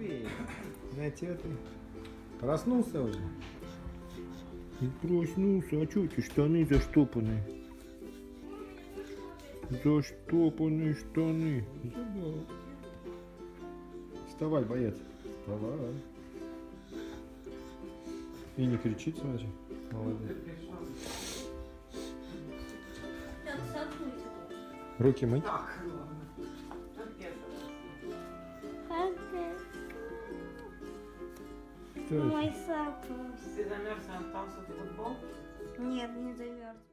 Привет. Знаете, ты проснулся уже? Не проснулся, а что эти штаны заштопанные? Заштопанные штаны. Забыл. Вставай, боец. Вставай. И не кричит, смотри. Молодец. Руки мыть? Мой сапус. Ты замерз, остался в футбол? Нет, не замерз.